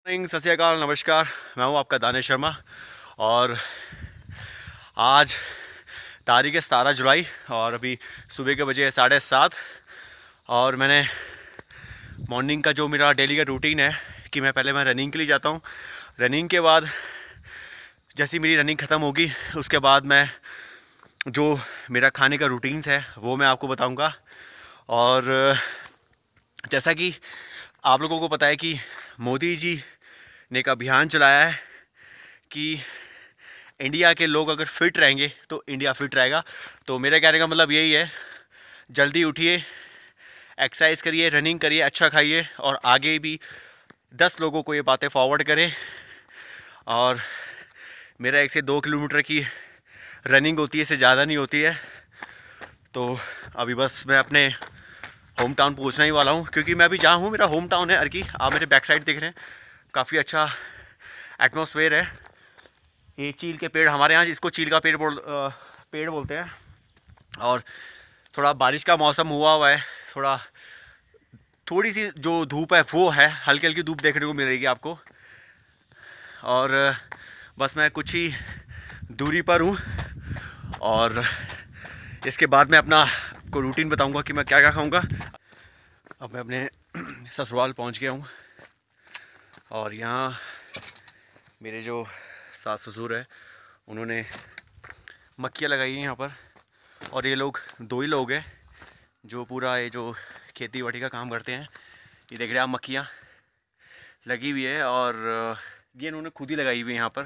सत श्री अकाल, नमस्कार। मैं हूं आपका दानिश शर्मा और आज तारीख है 17 जुलाई और अभी सुबह के बजे 7:30 और मैंने मॉर्निंग का जो मेरा डेली का रूटीन है कि मैं रनिंग के लिए जाता हूं। रनिंग के बाद जैसी मेरी रनिंग ख़त्म होगी उसके बाद मैं जो मेरा खाने का रूटीन्स है वो मैं आपको बताऊंगा। और जैसा कि आप लोगों को पता है कि मोदी जी ने एक अभियान चलाया है कि इंडिया के लोग अगर फिट रहेंगे तो इंडिया फिट रहेगा। तो मेरे कहने का मतलब यही है, जल्दी उठिए, एक्सरसाइज करिए, रनिंग करिए, अच्छा खाइए और आगे भी 10 लोगों को ये बातें फॉरवर्ड करें। और मेरा 1 से 2 किलोमीटर की रनिंग होती है, इससे ज़्यादा नहीं होती है। तो अभी बस मैं अपने होम टाउन पहुँचने ही वाला हूँ, क्योंकि मैं अभी जहाँ हूँ मेरा होम टाउन है अर्की। आप मेरे बैक साइड देख रहे हैं, काफ़ी अच्छा एटमॉस्फेयर है। ये चील के पेड़, हमारे यहाँ इसको चील का पेड़ बोलते हैं। और थोड़ा बारिश का मौसम हुआ है, थोड़ी सी जो धूप है वो है, हल्की हल्की धूप देखने को मिलेगी आपको। और बस मैं कुछ ही दूरी पर हूँ और इसके बाद मैं अपना को रूटीन बताऊँगा कि मैं क्या क्या खाऊँगा। अब मैं अपने ससुराल पहुँच गया हूँ और यहाँ मेरे जो सास ससुर है उन्होंने मक्खियाँ लगाई हैं यहाँ पर। और ये लोग 2 ही लोग हैं जो पूरा ये जो खेती बाड़ी का काम करते हैं। ये देख रहे हैं आप, मक्खियाँ लगी हुई है और ये इन्होंने खुद ही लगाई हुई है यहाँ पर।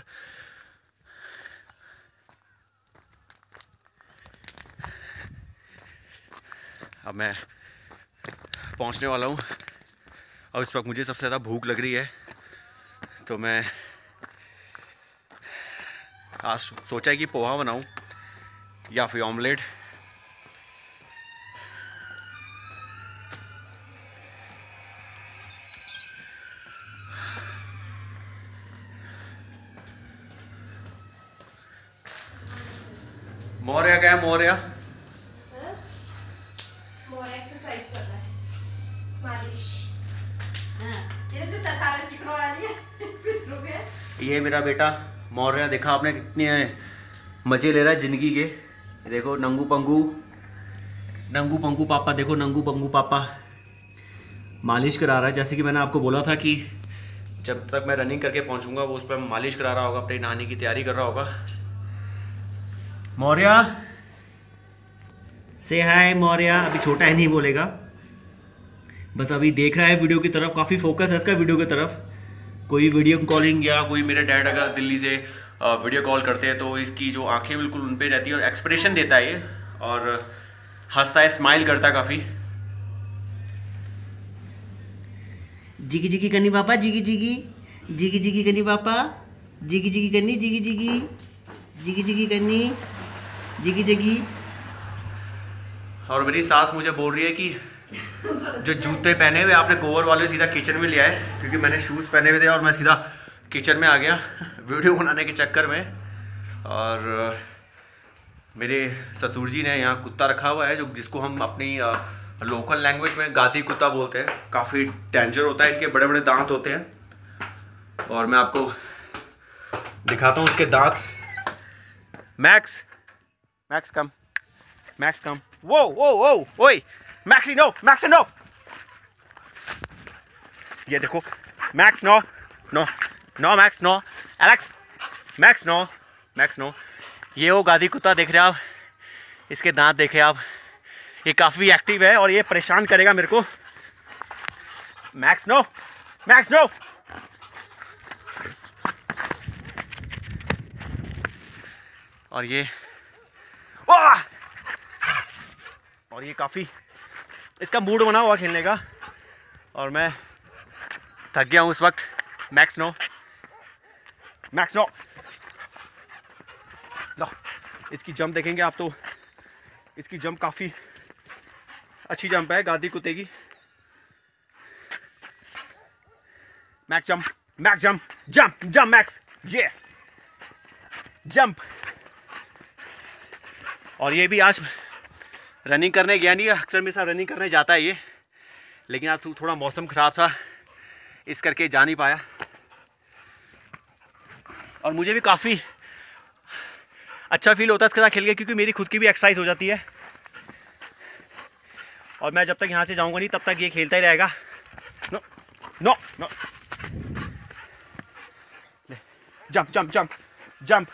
अब मैं पहुँचने वाला हूँ और इस वक्त मुझे सबसे ज़्यादा भूख लग रही है। तो मैं आज सोचा है कि पोहा बनाऊं या फिर ऑमलेट। मौर्या क्या है? मौर्या एक्सरसाइज कर रहा है, मालिश। ये जो सारा चिकन वाला है। ये मेरा बेटा मौर्या, देखा आपने कितने मज़े ले रहा है ज़िंदगी के। देखो नंगू पंगू, नंगू पंगू पापा, देखो नंगू पंगू पापा मालिश करा रहा है। जैसे कि मैंने आपको बोला था कि जब तक मैं रनिंग करके पहुंचूंगा वो उस पर मालिश करा रहा होगा, अपनी नहाने की तैयारी कर रहा होगा। मौर्या से हाय। मौर्या अभी छोटा है, नहीं बोलेगा, बस अभी देख रहा है वीडियो की तरफ, काफ़ी फोकस है इसका वीडियो की तरफ। कोई वीडियो कॉलिंग या कोई मेरे डैड अगर दिल्ली से वीडियो कॉल करते हैं तो इसकी जो आंखें बिल्कुल उन पे रहती है और एक्सप्रेशन देता है ये, और हंसता है, स्माइल करता है काफ़ी। जिगी जिगी करनी पापा, जिगी जिगी, जिगी जिगी करनी पापा, जिगी जिगी करनी, जिगी जिगी, जिगी जिगी करनी, जिगी जिगी। और मेरी सास मुझे बोल रही है कि जो जूते पहने हुए आपने कोवर वाले सीधा किचन में ले आए, क्योंकि मैंने शूज़ पहने हुए थे और मैं सीधा किचन में आ गया वीडियो बनाने के चक्कर में। और मेरे ससुर जी ने यहाँ कुत्ता रखा हुआ है, जो जिसको हम अपनी लोकल लैंग्वेज में गाती कुत्ता बोलते हैं। काफ़ी डेंजर होता है, इनके बड़े बड़े दांत होते हैं और मैं आपको दिखाता हूँ उसके दांत। Max, Max come, Max come, वो ओए मैक्सी नो, मैक्सी नो। ये देखो Max, no no no, Max no, Alex, Max no, Max no. ये वो गादी कुत्ता देख रहे हैं आप, इसके दांत देखे आप, ये काफ़ी एक्टिव है और ये परेशान करेगा मेरे को। Max no, Max no. और ये और ये काफ़ी इसका मूड बना हुआ खेलने का और मैं थक गया हूँ इस वक्त। Max no, Max no. लो, इसकी जंप देखेंगे आप तो इसकी जंप काफ़ी अच्छी जंप है गादी कुत्ते की। Max jump, Max jump, jump jump Max, ये जंप। और ये भी आज रनिंग करने गया नहीं, अक्सर मेरे साथ रनिंग करने जाता है ये, लेकिन आज थोड़ा मौसम ख़राब था इस करके जा नहीं पाया। और मुझे भी काफ़ी अच्छा फील होता है इसके साथ खेल के, क्योंकि मेरी खुद की भी एक्सरसाइज हो जाती है। और मैं जब तक यहाँ से जाऊँगा नहीं तब तक ये खेलता ही रहेगा। No no no, jump jump jump jump.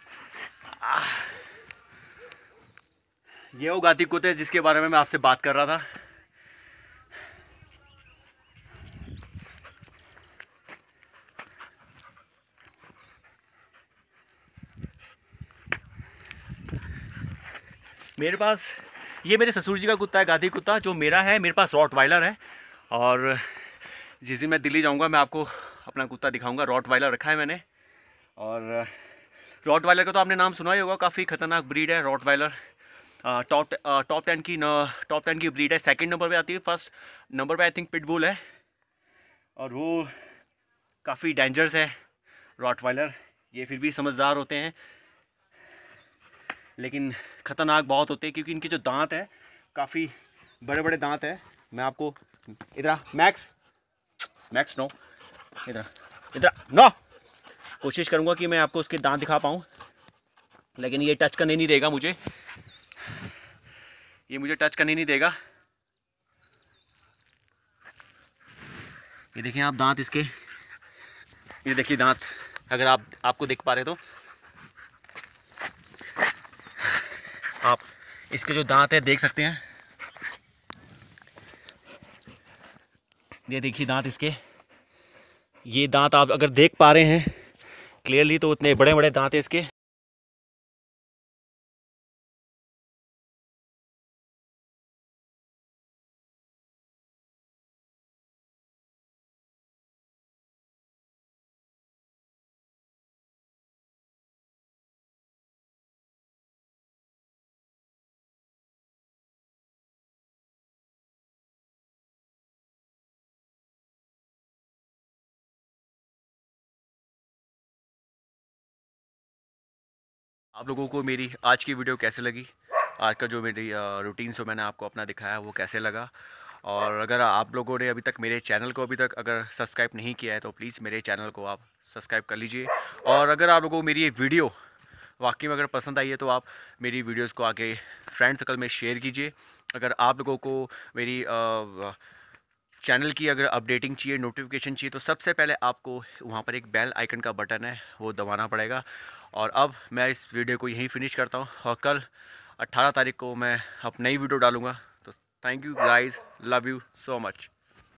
ये वो गाती कुत्ते जिसके बारे में मैं आपसे बात कर रहा था। मेरे पास ये मेरे ससुर जी का कुत्ता है, गाती कुत्ता, जो मेरा है। मेरे पास रॉटवाइलर है, और जिस दिन मैं दिल्ली जाऊंगा मैं आपको अपना कुत्ता दिखाऊंगा। रॉटवाइलर रखा है मैंने। और रॉटवाइलर का तो आपने नाम सुना ही होगा, काफ़ी खतरनाक ब्रीड है रॉटवाइलर। टॉप 10 की ब्रीड है। सेकंड नंबर पे आती है, फर्स्ट नंबर पे आई थिंक पिटबुल है, और वो काफ़ी डेंजरस है रॉटवाइलर। ये फिर भी समझदार होते हैं, लेकिन ख़तरनाक बहुत होते हैं, क्योंकि इनके जो दांत है काफ़ी बड़े बड़े दांत है। मैं आपको इधर मैक्स मैक्स नो, इधर नो, कोशिश करूँगा कि मैं आपको उसके दांत दिखा पाऊँ, लेकिन ये टच करने नहीं देगा मुझे, ये मुझे टच करने नहीं देगा। ये देखिए आप दांत इसके, ये देखिए दांत, अगर आपको दिख पा रहे तो आप इसके जो दांत है देख सकते हैं। ये देखिए दांत इसके, ये दांत आप अगर देख पा रहे हैं क्लियरली तो उतने बड़े बड़े दांत है इसके। आप लोगों को मेरी आज की वीडियो कैसे लगी, आज का जो मेरी रूटीन जो मैंने आपको अपना दिखाया वो कैसे लगा। और अगर आप लोगों ने अभी तक मेरे चैनल को अभी तक अगर सब्सक्राइब नहीं किया है तो प्लीज़ मेरे चैनल को आप सब्सक्राइब कर लीजिए। और अगर आप लोगों को मेरी ये वीडियो वाकई में अगर पसंद आई है तो आप मेरी वीडियोस को आगे फ्रेंड सर्कल में शेयर कीजिए। अगर आप लोगों को मेरी चैनल की अगर अपडेटिंग चाहिए, नोटिफिकेशन चाहिए, तो सबसे पहले आपको वहाँ पर एक बेल आइकन का बटन है वो दबाना पड़ेगा। और अब मैं इस वीडियो को यहीं फिनिश करता हूँ, और कल 18 तारीख को मैं अब नई वीडियो डालूँगा। तो thank you guys, love you so much.